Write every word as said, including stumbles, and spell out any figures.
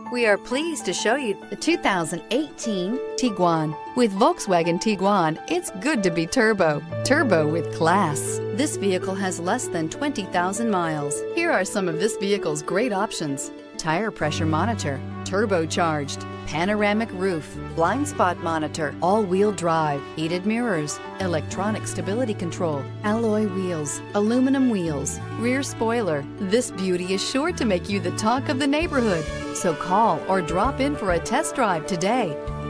We are pleased to show you the two thousand eighteen Tiguan. With Volkswagen Tiguan, it's good to be turbo. Turbo with class. This vehicle has less than twenty thousand miles. Here are some of this vehicle's great options: tire pressure monitor, turbocharged, panoramic roof, blind spot monitor, all-wheel drive, heated mirrors, electronic stability control, alloy wheels, aluminum wheels, rear spoiler. This beauty is sure to make you the talk of the neighborhood. So call or drop in for a test drive today.